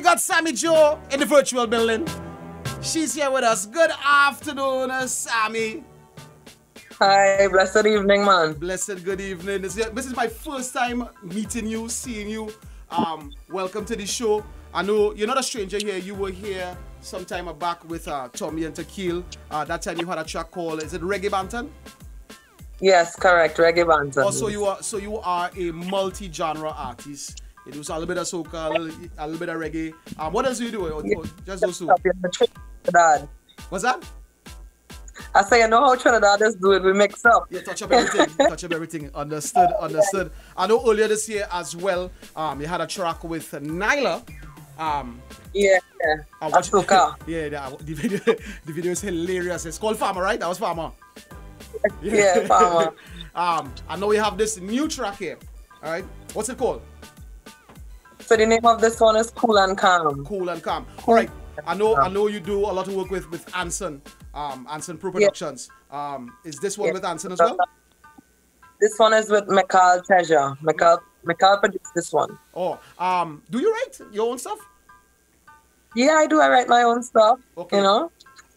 got Sammy Joe in the virtual building. She's here with us. Good afternoon, Sammy. Hi, blessed evening, man. Blessed good evening. This is my first time meeting you, seeing you. Welcome to the show. I know you're not a stranger here. You were here some time back with Tommy and Tequil. That time you had a track called, is it Reggae Banton? Yes, correct, Reggae Banton. Also, you are a multi-genre artist. You do a little bit of soca, a little bit of reggae. What else do you do? Or just those two? Trinidad. What's that? I say, you know how Trinidaders do it, we mix up. Yeah, touch up everything. Touch up everything. Understood. I know earlier this year as well, you had a track with Nyla. Yeah. Asuka. Yeah, the video is hilarious. It's called Farmer, right? That was Farmer. Yeah, Farmer. I know we have this new track here. All right. What's it called? So the name of this one is Cool and Calm. Cool and Calm. All right. I know you do a lot of work with Anson. Anson Pro Productions. Is this one with Anson as well? This one is with Mikal Teja. Mikal produced this one. Oh, do you write your own stuff? Yeah, I do. I write my own stuff. Okay. You know.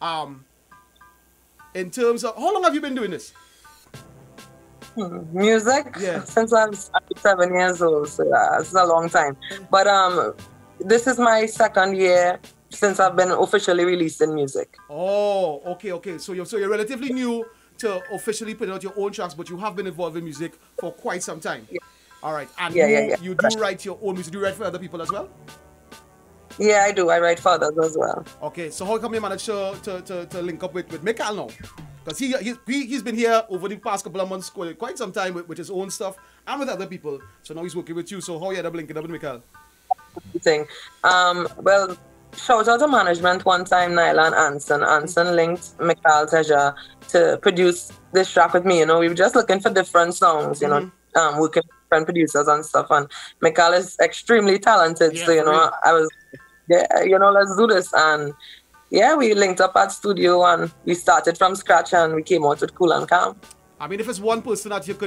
In terms of how long have you been doing this? Music? Yeah. Since I'm 7 years old, so it's a long time. But this is my second year since I've been officially releasing music. Oh, okay. So you're relatively new to officially putting out your own tracks, but you have been involved in music for quite some time. Yeah. All right. And you do write your own music. Do you write for other people as well? Yeah, I do. I write for others as well. Okay. So how come you managed to link up with Mikal now? Because he's been here over the past couple of months, quite some time with his own stuff and with other people. So now he's working with you. So how you end up linking up with Mikal? Well, shout out to management one time, Nyla and Anson. Anson linked Mikal Teja to produce this track with me. You know, we were just looking for different songs, you know, working with different producers and stuff. And Mikal is extremely talented. Yeah, so, you know, I was, let's do this. And yeah, we linked up at studio and we started from scratch and we came out with Cool and Calm. I mean, if it's one person that you could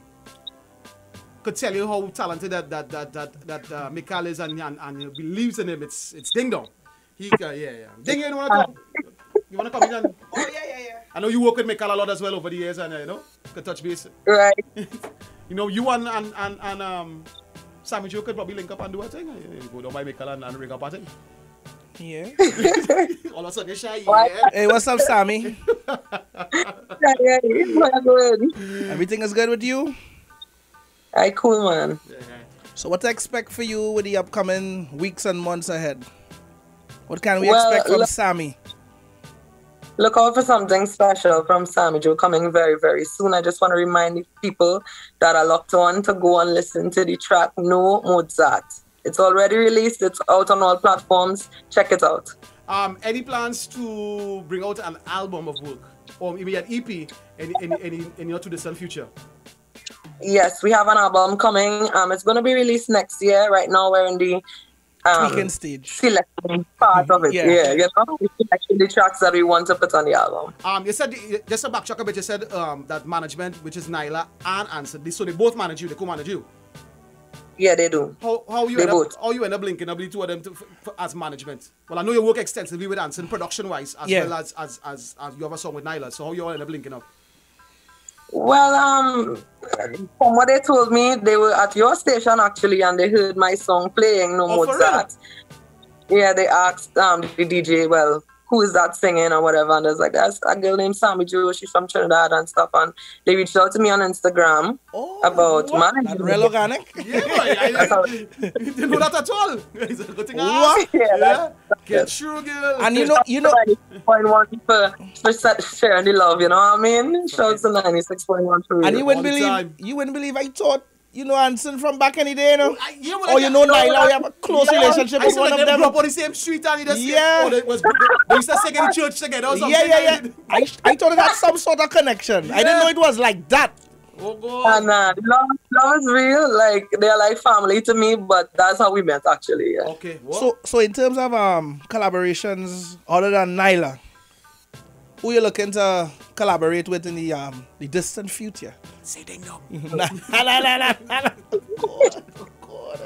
tell you how talented that Mikal is and believes in him, it's Ding Dong. Ding, you wanna come in and oh yeah. I know you work with Mikal a lot as well over the years and could touch base. Right. You know, you and Sammy Joe could probably link up and do a thing. You go down by Mikal and ring up a thing. Yeah. All of a sudden you're shy. Yeah. Hey, what's up, Sammy? Yeah. Everything is good with you? Alright, cool, man. So what to expect for you with the upcoming weeks and months ahead? What can we expect from Sammy? Look out for something special from Sammy Joe coming very, very soon. I just want to remind the people that are locked on to go and listen to the track No Mozart. It's already released. It's out on all platforms. Check it out. Any plans to bring out an album of work or maybe an EP in your too distant future? Yes, we have an album coming. It's going to be released next year. Right now, we're in the tweaking stage. Selecting part of it. Yeah, you know, we're selecting the tracks that we want to put on the album. You said, just to backtrack a bit, you said that management, which is Nyla and Anson, so they both manage you, they co-manage you? Yeah, they do. How you end up linking up the two of them as management? Well, I know you work extensively with Anson production-wise as well as you have a song with Nyla, so how you all end up linking up? Well, from what they told me, they were at your station actually, and they heard my song playing No Mozart. Yeah, they asked the DJ, well, who is that singing or whatever, and there's like, that's a girl named Sammy Joe, she's from Trinidad and stuff, and they reached out to me on Instagram about managing. Real organic? Yeah, I didn't know that at all. It's a good thing. What? Yeah. Get sure, girl. And you know. 96.1 for sharing the love, you know what I mean? Shouts to 96.1 for real. And you wouldn't believe I thought, you know, Anson from back in the day, you know? Or you know Nyla, we have a close relationship with one of them. They grew up on the same street and they used to sing in the church together or something. Yeah. I thought it had some sort of connection. Yeah. I didn't know it was like that. Oh, God. And love is real. Like, they're like family to me, but that's how we met, actually. Yeah. Okay. What? So in terms of collaborations other than Nyla, who you looking to collaborate with in the distant future? Say Ding Dong. Nah.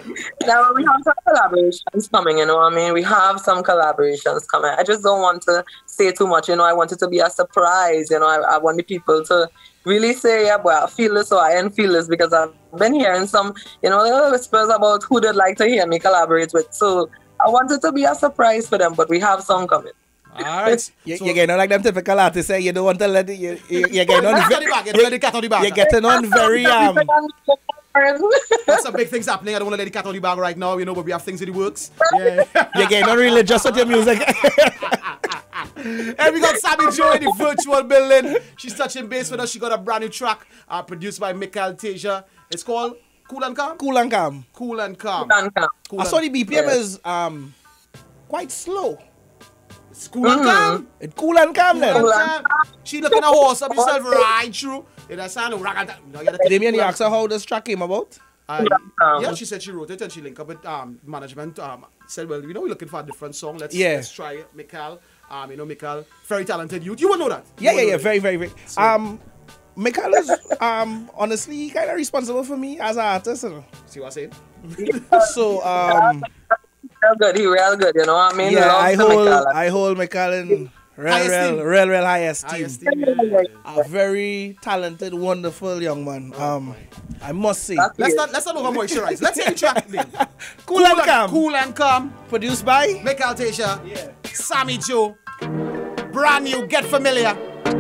Yeah, we have some collaborations coming, you know what I mean? We have some collaborations coming. I just don't want to say too much, you know. I want it to be a surprise, you know. I want the people to really say, yeah, boy, I feel this or I ain't feel this, because I've been hearing some, you know, little whispers about who they'd like to hear me collaborate with. So I want it to be a surprise for them, but we have some coming. All right. You're getting like them typical artists say you don't want to let it, you're getting on you're getting on very There's some big things happening. I don't want to let the cat on the bag right now, you know, but we have things in the works. Yeah. you're getting on religious with your music. And we got Sammy Joe in the virtual building. She's touching base with us. She got a brand new track produced by Michael Teja. It's called Cool and Calm? Cool and Calm. Cool and Calm. I saw the BPM is quite slow. It's Cool and Calm. It's Cool and Calm then. Cool and calm. She looking a horse up herself right through. It does sound Damien, you asked her how this track came about? Yeah, she said she wrote it and she linked up with management. Said, well, you know, we're looking for a different song. Let's try it. Michael, you know, Michael, very talented youth. You will know that. Yeah, very, very, very. So, Michael is honestly kind of responsible for me as an artist. You know? See what I'm saying? So Real good, he real good, you know what I mean? yeah, I hold Michael in real high esteem. A very talented, wonderful young man. I must say. Let's not over moisturize. Let's hear the track then. Cool and Calm. Cool and Calm. Produced by Michael Teja. Sammy Joe. Brand new. Get familiar.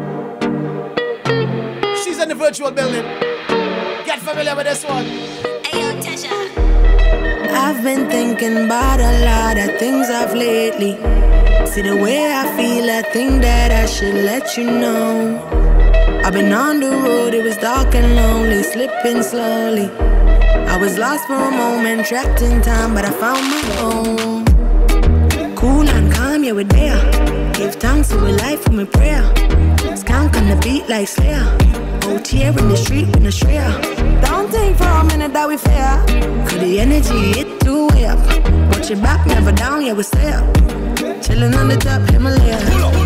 She's in the virtual building. Get familiar with this one. Ayo, Teja. I've been thinking about a lot of things of lately. See the way I feel, I think that I should let you know. I've been on the road, it was dark and lonely, slipping slowly. I was lost for a moment, trapped in time, but I found my own. Cool and calm, yeah, we're there. Give thanks to a life for my prayer. Skank on the beat like Slayer. Out here in the street with no Shreya. Don't think for a minute that we fair. Cause the energy hit too way up. Watch your back, never down, yeah, we stay up. Chillin' on the top Himalaya.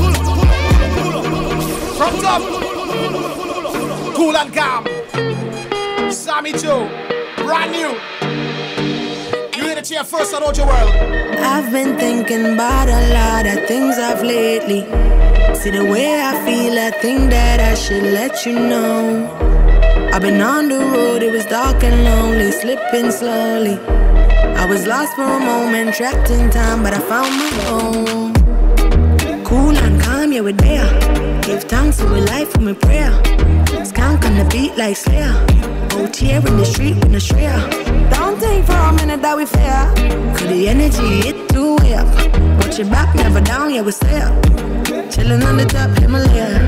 From top. Cool and Calm. Sammy Joe. Brand new. You hear the chair first on Ojo World. I've been thinking about a lot of things of lately. See the way I feel, I think that I should let you know. I've been on the road, it was dark and lonely, slipping slowly. I was lost for a moment, trapped in time, but I found my own. Cool and calm, yeah, we're there. Give thanks to a life for my prayer. Skank on the beat like Slayer. Out here in the street with no Shreya. Don't think for a minute that we fair. Cause the energy hit too way up. Watch your back, never down, yeah, we stay up. Chillin' on the top Himalaya.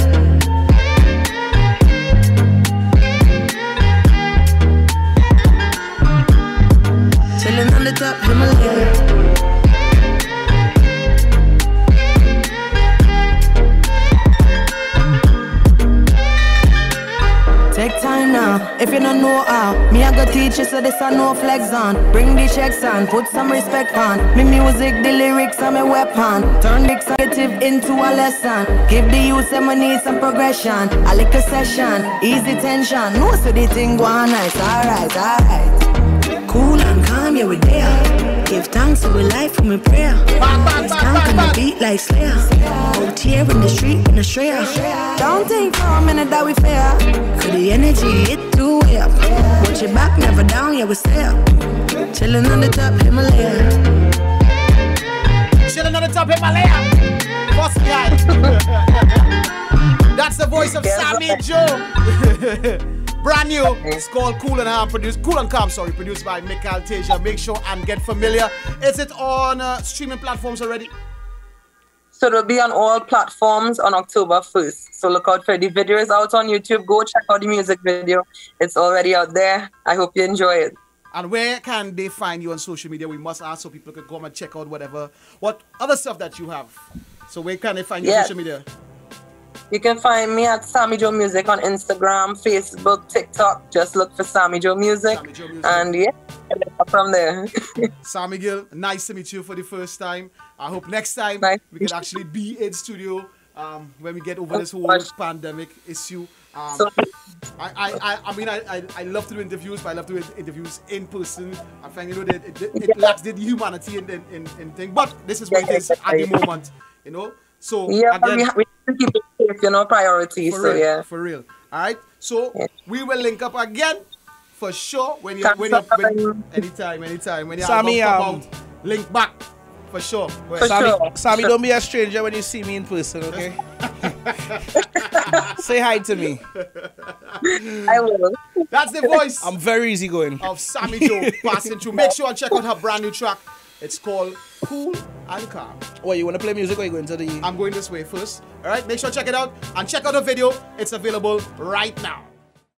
Chillin' on the top Himalaya. Take time now, if you don't know how. Me I go teach you so this I no flex on. Bring the checks on, put some respect on. Me music, the lyrics are my weapon. Turn the executive into a lesson. Give the youth some money, some progression. I like a session, easy tension. No so the thing go on nice, alright, alright. Cool and calm, yeah we there. Give thanks to a life for my prayer. Skank on the beat like Slayer. Out here in the street with no Shreya. Don't think for a minute that we fair. Cause the energy hit too way up. Watch your back, never down, yeah we stay up. Chillin' on the top Himalaya. Chillin' on the top Himalaya. Boss guy. That's the voice of Sammy Joe. Brand new. It's called Cool and Calm, produced by Michael Teja. Make sure and get familiar. Is it on streaming platforms already? So it'll be on all platforms on October 1st. So look out for the video. It's out on YouTube. Go check out the music video. It's already out there. I hope you enjoy it. And where can they find you on social media? We must ask so people can come and check out what other stuff that you have. So where can they find you on social media? You can find me at Sammy Joe Music on Instagram, Facebook, TikTok. Just look for Sammy Joe Music. And yeah, from there. Sammy Gill, nice to meet you for the first time. I hope next time we can actually be in studio when we get over this whole pandemic issue. I mean, I love to do interviews, but I love to do interviews in person. I find, you know, that it lacks the humanity in thing. But this is what it is at the moment, you know. So yeah, again, we have to keep it safe, you know, priorities. for So real, yeah. for real. All right. So we will link up again for sure when you anytime when you Sammy, about link back for sure. Sammy, don't be a stranger when you see me in person, okay? Say hi to me. I will. That's the voice. I'm very easygoing. Of Sammy Joe passing through. Make sure and check out her brand new track. It's called Cool and Calm. What, you want to play music or you going to the... I'm going this way first. All right, make sure to check it out and check out the video. It's available right now.